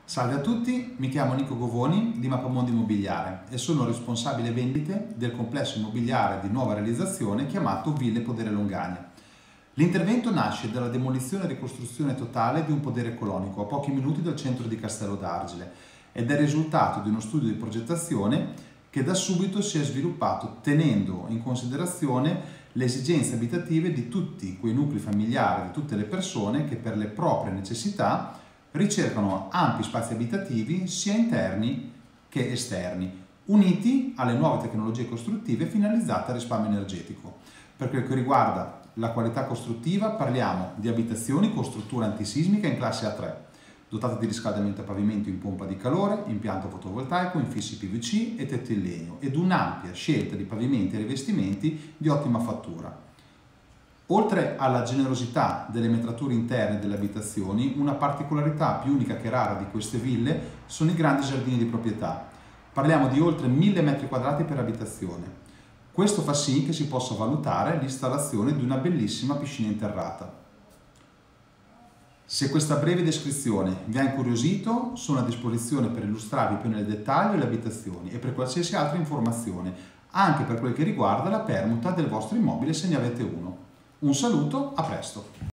Salve a tutti, mi chiamo Nico Govoni di Mappamondo Immobiliare e sono responsabile vendite del complesso immobiliare di nuova realizzazione chiamato Ville Podere Longania. L'intervento nasce dalla demolizione e ricostruzione totale di un podere colonico a pochi minuti dal centro di Castello d'Argine ed è il risultato di uno studio di progettazione che da subito si è sviluppato tenendo in considerazione le esigenze abitative di tutti quei nuclei familiari, di tutte le persone che per le proprie necessità ricercano ampi spazi abitativi sia interni che esterni, uniti alle nuove tecnologie costruttive finalizzate al risparmio energetico. Per quel che riguarda la qualità costruttiva parliamo di abitazioni con struttura antisismica in classe A3, dotate di riscaldamento a pavimento in pompa di calore, impianto fotovoltaico, infissi PVC e tetto in legno ed un'ampia scelta di pavimenti e rivestimenti di ottima fattura. Oltre alla generosità delle metrature interne delle abitazioni, una particolarità più unica che rara di queste ville sono i grandi giardini di proprietà. Parliamo di oltre 1000 m² per abitazione. Questo fa sì che si possa valutare l'installazione di una bellissima piscina interrata. Se questa breve descrizione vi ha incuriosito, sono a disposizione per illustrarvi più nel dettaglio le abitazioni e per qualsiasi altra informazione, anche per quel che riguarda la permuta del vostro immobile se ne avete uno. Un saluto, a presto!